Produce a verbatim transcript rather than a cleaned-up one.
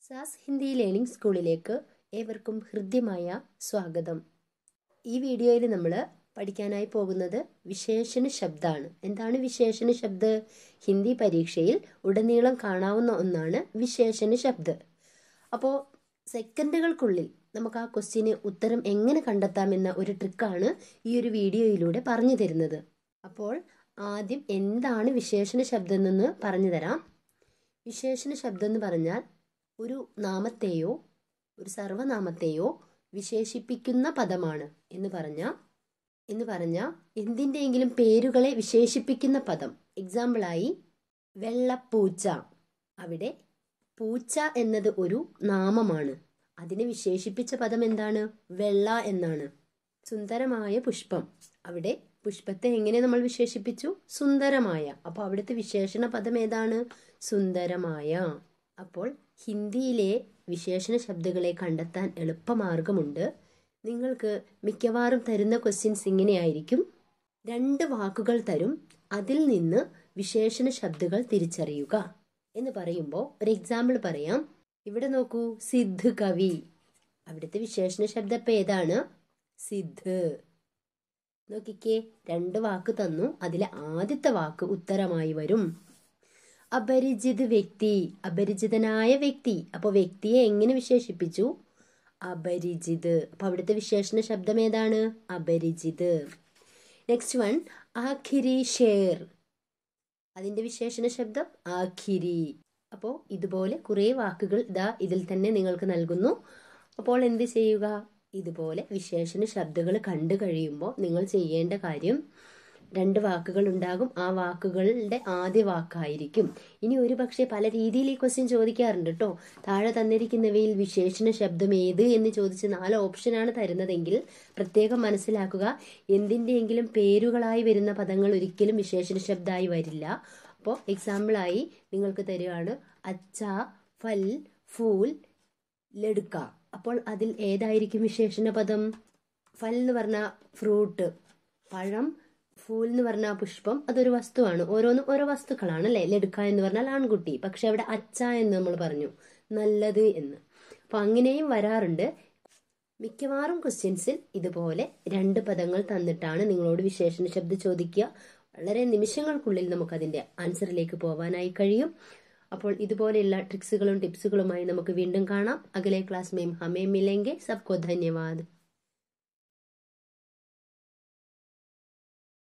സാസ് Hindi learning സ്കൂളിലേക്ക് ഏവർക്കും ഹൃദ്യമായ സ്വാഗതം. ഈ വീഡിയോയിൽ നമ്മൾ പഠിക്കാനായി പോകുന്നത് വിശേഷണ ശബ്ദാണ്. എന്താണ് വിശേഷണ ശബ്ദ്? ഹിന്ദി പരീക്ഷയിൽ ഉടനീളം കാണാവുന്ന ഒന്നാണ് വിശേഷണ ശബ്ദ്. അപ്പോൾ സെക്കൻഡുകൾക്കുള്ളിൽ നമുക്ക് ആ ക്വസ്റ്റ്യന് ഉത്തരം എങ്ങനെ കണ്ടെത്താമെന്ന ഒരു ട്രിക്കാണ് ഈ ഒരു വീഡിയോയിലൂടെ പറഞ്ഞു തരുന്നത്. അപ്പോൾ ആദ്യം എന്താണ് വിശേഷണ ശബ്ദം എന്ന് പറഞ്ഞു തരാം. വിശേഷണ ശബ്ദം എന്ന് പറഞ്ഞാൽ ഒരു നാമത്തെയോ ഒരു സർവനാമത്തെയോ വിശേഷിപ്പിക്കുന്ന പദമാണ് എന്ന് പറഞ്ഞ എന്ന് പറഞ്ഞ എന്തിൻ്റെയെങ്കിലും പേരുകളെ വിശേഷിപ്പിക്കുന്ന പദം. എക്സാമ്പിളായി വെള്ളപ്പൂച്ച. അവിടെ പൂച്ച എന്നത് ഒരു നാമമാണ്. അതിനെ വിശേഷിപ്പിച്ച പദം എന്താണ്? വെള്ള എന്നാണ്. സുന്ദരമായ പുഷ്പം. അവിടെ പുഷ്പത്തെ എങ്ങനെ നമ്മൾ വിശേഷിപ്പിച്ചു? സുന്ദരമായ. അപ്പോൾ അവിടുത്തെ വിശേഷണ പദം ഏതാണ്? സുന്ദരമായ. അപ്പോൾ ഹിന്ദിയിലെ വിശേഷണ ശബ്ദങ്ങളെ കണ്ടെത്താൻ എളുപ്പമാർഗമുണ്ട്. നിങ്ങൾക്ക് മിക്കവാറും തരുന്ന ക്വസ്റ്റ്യൻസ് ഇങ്ങനെയായിരിക്കും. രണ്ട് വാക്കുകൾ തരും, അതിൽ നിന്ന് വിശേഷണ ശബ്ദങ്ങൾ തിരിച്ചറിയുക എന്ന് പറയുമ്പോൾ ഒരു എക്സാമ്പിൾ പറയാം. ഇവിടെ നോക്കൂ, സിദ്ധ് കവി. അവിടുത്തെ വിശേഷണ ശബ്ദം ഇപ്പം ഏതാണ്? സിദ്ധ്. നോക്കിക്കേ, രണ്ട് വാക്ക് തന്നു, അതിലെ ആദ്യത്തെ വാക്ക് ഉത്തരമായി വരും. അപരിചിത് വ്യക്തി, അപരിചിതനായ വ്യക്തി. അപ്പോൾ വ്യക്തിയെ എങ്ങനെ വിശേഷിപ്പിച്ചു? അപരിചിത്. അപ്പൊ അവിടുത്തെ വിശേഷണ ശബ്ദം ഏതാണ്? അപരിചിത്. നെക്സ്റ്റ് വൺ, ആഖിരി ഷേർ. അതിന്റെ വിശേഷണ ശബ്ദം ആഖിരി. അപ്പോൾ ഇതുപോലെ കുറേ വാക്കുകൾ ഇതാ ഇതിൽ തന്നെ നിങ്ങൾക്ക് നൽകുന്നു. അപ്പോൾ എന്ത് ചെയ്യുക? ഇതുപോലെ വിശേഷണ ശബ്ദങ്ങൾ കണ്ടു കഴിയുമ്പോൾ നിങ്ങൾ ചെയ്യേണ്ട കാര്യം, രണ്ട് വാക്കുകൾ ഉണ്ടാകും, ആ വാക്കുകളുടെ ആദ്യ വാക്കായിരിക്കും. ഇനി ഒരു പക്ഷേ പല രീതിയിൽ ഈ ക്വസ്റ്റ്യൻ ചോദിക്കാറുണ്ട് കേട്ടോ. താഴെ തന്നിരിക്കുന്നവയിൽ വിശേഷണ ശബ്ദം ഏത് എന്ന് ചോദിച്ച് നാല് ഓപ്ഷനാണ് തരുന്നതെങ്കിൽ പ്രത്യേകം മനസ്സിലാക്കുക, എന്തിൻ്റെയെങ്കിലും പേരുകളായി വരുന്ന പദങ്ങൾ ഒരിക്കലും വിശേഷണ ശബ്ദമായി വരില്ല. അപ്പോൾ എക്സാമ്പിളായി നിങ്ങൾക്ക് തരുവാണ് അച്ച, ഫൽ, ഫൂൽ, ലഡുക്ക. അപ്പോൾ അതിൽ ഏതായിരിക്കും വിശേഷണ പദം? ഫൽ എന്ന് പറഞ്ഞ ഫ്രൂട്ട്, പഴം. ഫൂൽ എന്ന് പറഞ്ഞാൽ പുഷ്പം, അതൊരു വസ്തുവാണ്. ഓരോന്നും ഓരോ വസ്തുക്കളാണ് അല്ലെ. ലഡുക്ക എന്ന് പറഞ്ഞാൽ ആൺകുട്ടി. പക്ഷെ അവിടെ അച്ച എന്ന് നമ്മൾ പറഞ്ഞു, നല്ലത് എന്ന്. അപ്പൊ അങ്ങനെയും വരാറുണ്ട്. മിക്കവാറും ക്വസ്റ്റ്യൻസിൽ ഇതുപോലെ രണ്ട് പദങ്ങൾ തന്നിട്ടാണ് നിങ്ങളോട് വിശേഷണ ശബ്ദം ചോദിക്കുക. വളരെ നിമിഷങ്ങൾക്കുള്ളിൽ നമുക്കതിന്റെ ആൻസറിലേക്ക് പോകാനായി കഴിയും. അപ്പോൾ ഇതുപോലെയുള്ള ട്രിക്സുകളും ടിപ്സുകളുമായി നമുക്ക് വീണ്ടും കാണാം. അഗലെ ക്ലാസ് മേം ഹമേ മിലേംഗെ. സബ്കോ ധന്യവാദ്.